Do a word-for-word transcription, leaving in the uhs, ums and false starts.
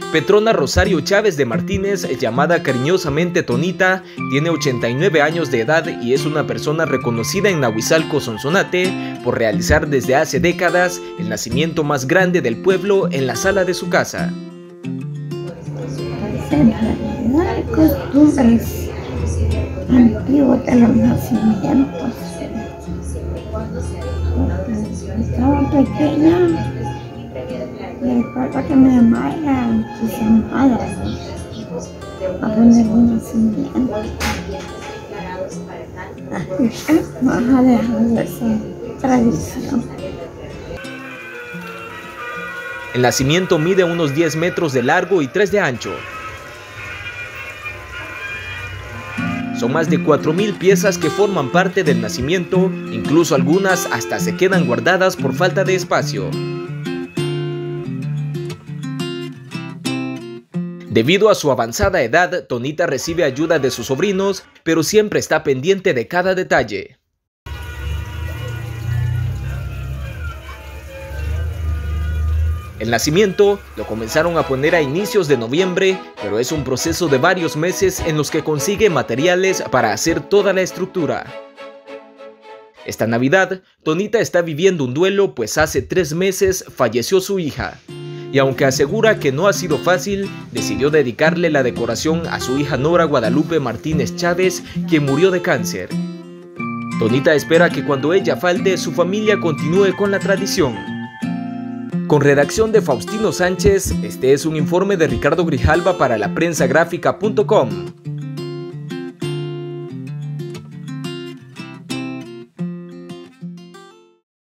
Petrona Rosario Chávez de Martínez, llamada cariñosamente Tonita, tiene ochenta y nueve años de edad y es una persona reconocida en Nahuizalco, Sonsonate, por realizar desde hace décadas el nacimiento más grande del pueblo en la sala de su casa. Hay costumbres antiguas de los nacimientos. Porque estaba pequeña, recuerdo que mi mamá era entusiasmada a poner un nacimiento. Así que vamos a dejar esa tradición. El nacimiento mide unos diez metros de largo y tres de ancho. Son más de cuatro mil piezas que forman parte del nacimiento, incluso algunas hasta se quedan guardadas por falta de espacio. Debido a su avanzada edad, Tonita recibe ayuda de sus sobrinos, pero siempre está pendiente de cada detalle. El nacimiento lo comenzaron a poner a inicios de noviembre, pero es un proceso de varios meses en los que consigue materiales para hacer toda la estructura. Esta Navidad, Tonita está viviendo un duelo, pues hace tres meses falleció su hija. Y aunque asegura que no ha sido fácil, decidió dedicarle la decoración a su hija Nora Guadalupe Martínez Chávez, quien murió de cáncer. Tonita espera que cuando ella falte, su familia continúe con la tradición. Con redacción de Faustino Sánchez, este es un informe de Ricardo Grijalva para la prensa gráfica punto com.